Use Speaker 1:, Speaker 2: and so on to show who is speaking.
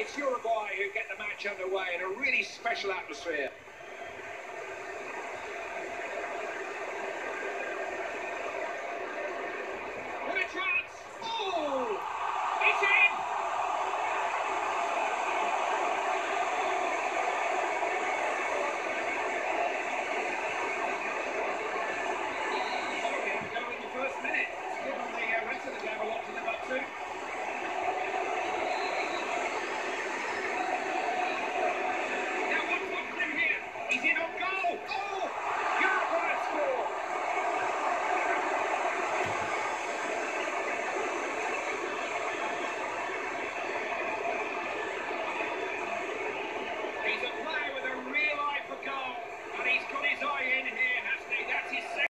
Speaker 1: it's Uruguay who get the match underway in a really special atmosphere.